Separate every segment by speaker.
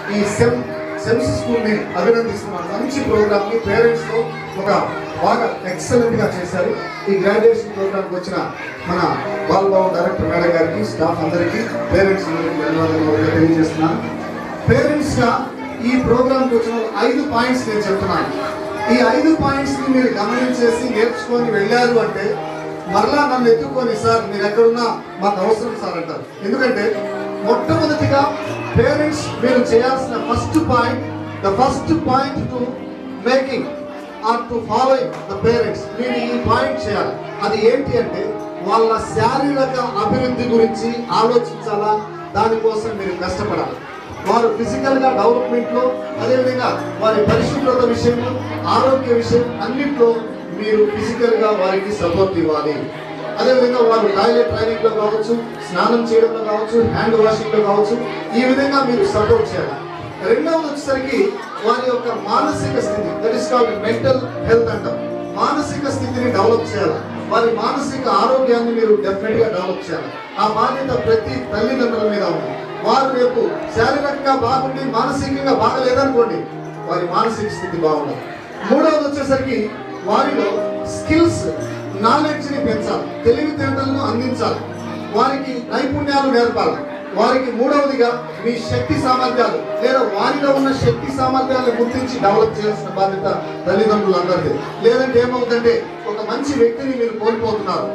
Speaker 1: ఈ సెమ్స్ స్కూల్ని అభినందిస్తున్నాను. మంచి ప్రోగ్రామ్ని పేరెంట్స్తో ఒక బాగా ఎక్సలెంట్గా చేశారు. ఈ గ్రాడ్యుయేషన్ ప్రోగ్రామ్కి వచ్చిన మన బాలబాబు డైరెక్టర్ మేడం గారికి, స్టాఫ్ అందరికీ, పేరెంట్స్ ధన్యవాదాలు తెలియజేస్తున్నాను. పేరెంట్స్గా ఈ ప్రోగ్రామ్కి వచ్చిన 5 పాయింట్స్ నేను చెప్తున్నాను. ఈ 5 పాయింట్స్ని మీరు గమనించేసి నేర్చుకొని వెళ్ళారు అంటే మరలా నన్ను ఎత్తుకొని, సార్ మీరు ఎక్కడున్నా మాకు అవసరం సార్ అంటారు. ఎందుకంటే మొట్టమొదటిగా పేరెంట్స్ మీరు చేయాల్సిన first point to making or to following the parents, మీరు ఈ పాయింట్ చేయాలి. అది ఏంటి అంటే వాళ్ళ శారీరక అభివృద్ధి గురించి ఆలోచించాలా, దానికోసం మీరు కష్టపడాలి. వారు ఫిజికల్గా డెవలప్మెంట్లో, అదేవిధంగా వారి పరిశుభ్రత విషయంలో, ఆరోగ్య విషయం అన్నింటిలో మీరు ఫిజికల్గా వారికి సపోర్ట్ ఇవ్వాలి. అదేవిధంగా వారు టాయిలెట్ ట్రైనింగ్లో కావచ్చు, స్నానం చేయడంలో కావచ్చు, హ్యాండ్ వాషింగ్లో కావచ్చు, ఈ విధంగా మీరు సపోర్ట్ చేయాలి. రెండవది వచ్చేసరికి వారి యొక్క మానసిక స్థితి, that is called mental health అంటాం. మానసిక స్థితిని డెవలప్ చేయాలి. వారి మానసిక ఆరోగ్యాన్ని మీరు డెఫినెట్గా డెవలప్ చేయాలి. ఆ బాధ్యత ప్రతి తల్లిదండ్రుల మీద ఉంది. వారు రేపు శారీరకంగా బాగుండి మానసికంగా బాగలేదనుకోండి, వారి మానసిక స్థితి బాగుండదు. మూడవది వచ్చేసరికి వారిలో స్కిల్స్, నాలెడ్జ్ని పెంచాలి, తెలివితేటలను అందించాలి, వారికి నైపుణ్యాలు నేర్పాలి. వారికి మూడవదిగా మీ శక్తి సామర్థ్యాలు లేదా వారిలో ఉన్న శక్తి సామర్థ్యాలను గుర్తించి డెవలప్ చేయాల్సిన బాధ్యత తల్లిదండ్రులందరికీ. లేదంటే ఏమవుతుందంటే ఒక మంచి వ్యక్తిని మీరు కోల్పోతున్నారు.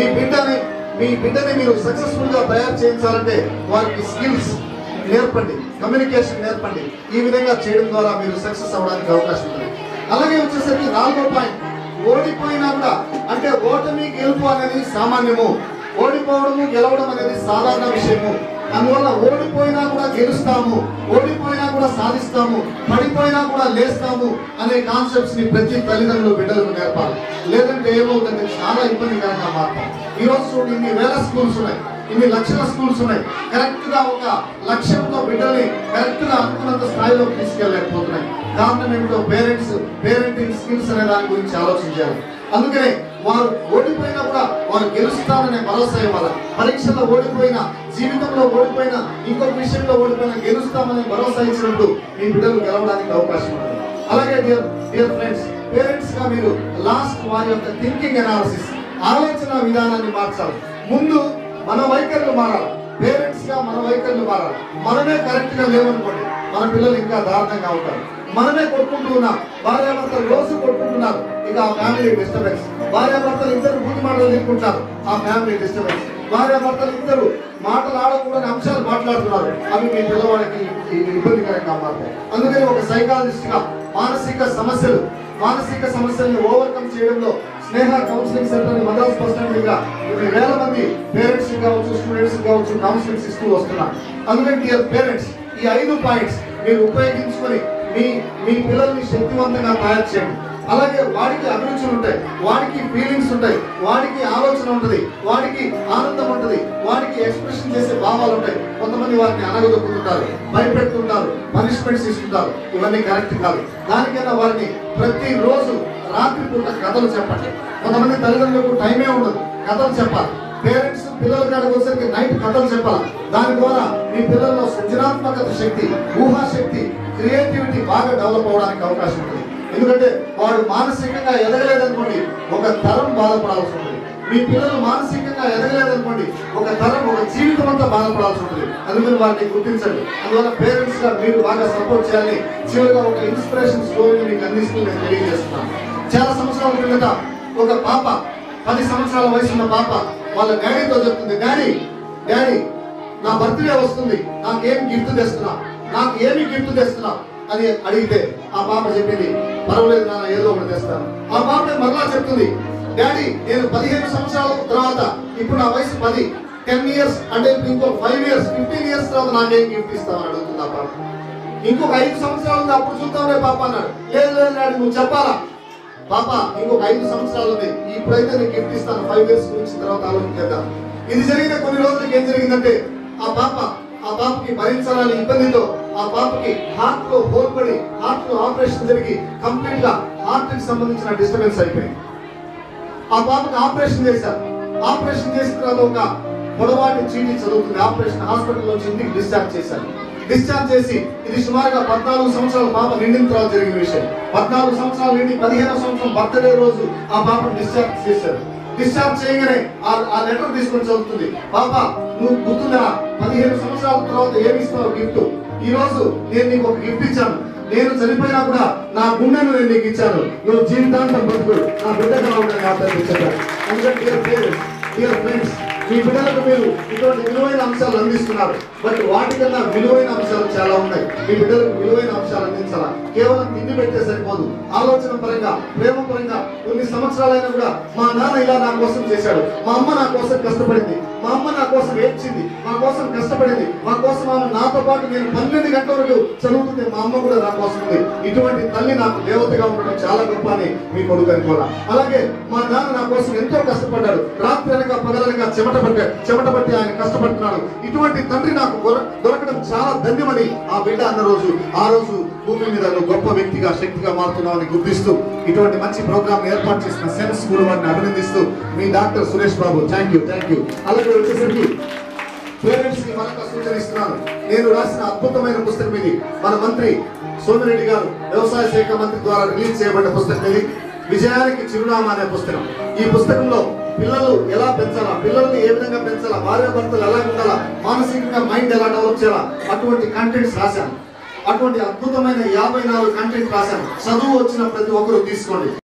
Speaker 1: మీ బిడ్డని మీరు సక్సెస్ఫుల్గా తయారు చేయించాలంటే వారికి స్కిల్స్ నేర్పండి, కమ్యూనికేషన్ నేర్పండి. ఈ విధంగా చేయడం ద్వారా మీరు సక్సెస్ అవ్వడానికి అవకాశం ఉంది. అలాగే వచ్చేసరికి 4వ పాయింట్, ఓడిపోయినా కూడా, అంటే ఓటమి గెలుపు అనేది సామాన్యము, ఓడిపోవడము గెలవడం అనేది సాధారణ విషయము. అందువల్ల ఓడిపోయినా కూడా గెలుస్తాము, ఓడిపోయినా కూడా సాధిస్తాము, పడిపోయినా కూడా లేస్తాము అనే కాన్సెప్ట్స్ ని ప్రతి తల్లిదండ్రులు బిడ్డలకు నేర్పాలి. లేదంటే ఏమవుతుందంటే చాలా ఇబ్బందికరంగా మారుతాం. ఈరోజు చూడండి, ఇన్ని వేల స్కూల్స్ ఉన్నాయి, ఇన్ని లక్షల స్కూల్స్ ఉన్నాయి. కరెక్ట్ గా ఒక లక్ష్యంతో బిడ్డల్ని కరెక్ట్ గా అనుకున్నంత స్థాయిలోకి తీసుకెళ్ళలేకపోతున్నాయి. కారణం ఏమిటో పేరెంటింగ్ స్కిల్స్ అనే దాని గురించి ఆలోచించాలి. అందుకనే వారు ఓడిపోయినా కూడా వారు గెలుస్తారనే భరోసా ఇవ్వాలి. పరీక్షల్లో ఓడిపోయినా, జీవితంలో ఓడిపోయినా, ఇంకొక విషయంలో ఓడిపోయినా గెలుస్తామనే భరోసా ఇచ్చినట్టు మీ బిడ్డలు గెలవడానికి అవకాశం ఉంటుంది. అలాగే డియర్ ఫ్రెండ్స్, పేరెంట్స్ గా మీరు వారి యొక్క థింకింగ్ అనాలిసిస్, ఆలోచన విధానాన్ని మార్చాలి. ముందు మన వైఖరులు మారాలి. పేరెంట్స్ గా మన వైఖరులు మారాలి. మనమే కరెక్ట్ గా లేవనుకోండి, మన పిల్లలు ఇంకా దారుణంగా ఉంటారు. మనమే కొట్టుకుంటూ ఉన్నాం, భార్యాభర్తలు రోజు కొట్టుకుంటున్నారు, ఇక ఆ ఫ్యామిలీ డిస్టర్బెన్స్. భార్యాభర్తలు ఇద్దరు బూతి మాటలు తిట్టుకుంటారు, ఆ ఫ్యామిలీ డిస్టర్బెన్స్. భార్యాభర్తలు ఇద్దరు మాటలు ఆడకూడని అంశాలు మాట్లాడుతున్నారు, అవి మీ పిల్లవాడికి ఇబ్బందికరంగా మారుతాయి. అందుకని ఒక సైకాలజిస్ట్ గా మానసిక సమస్యలను ఓవర్కమ్ చేయడంలో Sneha counselling centre Madras bus stand దగ్గర కొన్ని వేల మంది పేరెంట్స్ కావచ్చు, స్టూడెంట్స్ కావచ్చు, కౌన్సిలింగ్స్ ఇస్తూ వస్తున్నారు. అందుకని డియర్ పేరెంట్స్, ఈ 5 పాయింట్స్ మీరు ఉపయోగించుకొని మీ పిల్లల్ని శక్తివంతంగా తయారు చేయండి. అలాగే వాడికి అభిరుచులు ఉంటాయి, వాడికి ఫీలింగ్స్ ఉంటాయి, వాడికి ఆలోచన ఉంటుంది, వాడికి ఆనందం ఉంటుంది, వాడికి ఎక్స్ప్రెషన్ చేసే భావాలు ఉంటాయి. కొంతమంది వారిని అనగదొక్కుతుంటారు, భయపెడుతుంటారు, పనిష్మెంట్స్ ఇస్తుంటారు. ఇవన్నీ కరెక్ట్ కాదు. దానికైనా వారిని ప్రతిరోజు రాత్రిపూట కథలు చెప్పండి. కొంతమంది తల్లిదండ్రులకు టైమే ఉండదు, కథలు చెప్పాలి. పేరెంట్స్ పిల్లల కాడికి వచ్చేసరికి నైట్ కథలు చెప్పాలి. దాని ద్వారా మీ పిల్లల్లో సృజనాత్మకత శక్తి, ఊహాశక్తి, క్రియేటివిటీ బాగా డెవలప్ అవడానికి అవకాశం ఉంటుంది. ఎందుకంటే వాడు మానసికంగా ఎదగలేదనుకోండి, ఒక తరం బాధపడాల్సి ఉంటుంది. మీ పిల్లలు మానసికంగా ఎదగలేదనుకోండి, ఒక తరం, ఒక జీవితం అంతా బాధపడాల్సి ఉంటుంది. అందుకని వారిని గుర్తించండి. అందువల్ల పేరెంట్స్ గా మీరు బాగా సపోర్ట్ చేయాలని చివరిగా ఒక ఇన్స్పిరేషన్ స్టోరీని మీకు అందిస్తూ నేను తెలియజేస్తున్నాను. చాలా సంవత్సరాల క్రిందట ఒక పాప, 10 సంవత్సరాల వయసున్న పాప వాళ్ళ డాడీతో చెప్తుంది, డాడీ నా బర్త్డే వస్తుంది, నాకేం గిఫ్ట్ తెస్తున్నావు, నాకు ఏమి గిఫ్ట్ తెస్తున్నావు అని అడిగితే ఆ పాప చెప్పింది, పర్వాలేదు నాన్న, ఏదో ఒకటి తెస్తాను. ఆ పాప మరలా చెప్తుంది, డాడీ నేను 15 సంవత్సరాల తర్వాత, ఇప్పుడు నా వయసు 10 ఇయర్స్, అంటే ఇంకో 5 ఇయర్స్ 15 ఇయర్స్ తర్వాత నాకేం గిఫ్ట్ ఇస్తామని అడుగుతుంది ఆ పాప. ఇంకొక 5 సంవత్సరాలు ఉంది, అప్పుడు చూద్దాంలే పాప అన్నాడు. లేదు డాడీ నువ్వు చెప్పాలా పాప, ఇంకొక 5 సంవత్సరాలు ఉంది, ఇప్పుడైతే నేను గిఫ్ట్ ఇస్తాను, 5 ఇయర్స్ గురించి తర్వాత ఆలోచించేద్దాం. ఇది జరిగిన కొన్ని రోజులకి ఏం జరిగిందంటే ఆ పాపకి భరించాలని ఇబ్బందితో ఆ పాపకి హార్ట్ లో హోల్ పడి, హార్ట్ లో ఆపరేషన్ జరిగి కంప్లీట్ గా హార్ట్ కి సంబంధించిన డిస్టర్బెన్స్ అయిపోయింది. ఆ పాపకి ఆపరేషన్ చేశారు. ఆపరేషన్ చేసిన తర్వాత ఒక పొడవాటి చీటీ చదువుతుంది. ఆపరేషన్ హాస్పిటల్ నుంచి ఇంటికి డిశ్చార్జ్ చేశారు. డిశ్చార్జ్ చేసి, ఇది సుమారుగా 14 సంవత్సరాల పాప నిండిన తర్వాత జరిగిన విషయం. 14 సంవత్సరాలు నిండి 15వ సంవత్సరం బర్త్డే రోజు ఆ పాపను డిశ్చార్జ్ చేశారు. డిశ్చార్జ్ చేయగానే ఆ లెటర్ తీసుకొని చదువుతుంది, పాప నువ్వు గుర్తున్నా 15 సంవత్సరాల తర్వాత ఏమి ఇస్తావు గిఫ్ట్? ఈ రోజు నేను నీకు ఒక గిఫ్ట్ ఇచ్చాను, నేను చనిపోయినా కూడా నా గుండెను నేను నీకు ఇచ్చాను, నువ్వు జీవితాంతం బతుకు, నా బిడ్డగా ఉండని ఆదరించాను. ఎందుకంటే డియర్ ఫ్రెండ్స్, మీ బిడ్డలకు మీరు ఇటువంటి విలువైన అంశాలు అందిస్తున్నారు. బట్ వాటికన్నా విలువైన అంశాలు చాలా ఉన్నాయి. మీ బిడ్డలకు విలువైన అంశాలు అందించాలా? కేవలం తిండి పెట్టే సరిపోదు. ఆలోచన పరంగా, ప్రేమ పరంగా కొన్ని సంవత్సరాలైనా కూడా మా నాన్న ఇలా నా కోసం చేశాడు, మా అమ్మ నా కోసం కష్టపడింది, మా అమ్మ నా కోసం ఏడ్చింది, మా కోసం కష్టపడింది, మా కోసం ఆమె నాతో పాటు నేను 12 గంటల వరకు చదువుతుంటే మా అమ్మ కూడా నా కోసం ఉంది. ఇటువంటి తల్లి నాకు దేవతగా ఉండడం చాలా గొప్ప అని మీ కొడుకు అనుకోవాలా. అలాగే మా నాన్న నా కోసం ఎంతో కష్టపడ్డాడు, రాత్రి అనక పగలనక చెమట పట్టి ఆయన కష్టపడుతున్నాడు. ఇటువంటి తండ్రి నాకు దొరకడం చాలా ధన్యమని ఆ బిడ్డ అన్న రోజు, ఆ రోజు భూమి మీద గొప్ప వ్యక్తిగా, శక్తిగా మారుతున్నామని గుర్తిస్తూ ఇటువంటి మంచి ప్రోగ్రామ్ ఏర్పాటు చేసిన సెన్స్ స్కూల్ వారిని అభినందిస్తూ మీ doctor Suresh Babu, thank you. అలాగే వచ్చేసరికి పేరెంట్స్ కి మరొక సూచన ఇస్తున్నాను. నేను రాసిన అద్భుతమైన పుస్తకం ఇది. మన మంత్రి సోమిరెడ్డి గారు వ్యవసాయ శాఖ మంత్రి ద్వారా రిలీజ్ చేయబడిన పుస్తకం ఇది, విజయానికి చిరునామా అనే పుస్తకం. ఈ పుస్తకంలో పిల్లలు ఎలా పెంచాలా, పిల్లల్ని ఏ విధంగా పెంచాలా, భార్యాభర్తలు ఎలా ఉండాలా, మానసికంగా మైండ్ ఎలా డెవలప్ చేయాలా, అటువంటి కంటెంట్స్ రాశాను. అటువంటి అద్భుతమైన 54 కంటెంట్ రాశాను. చదువు వచ్చిన ప్రతి ఒక్కరు తీసుకోండి.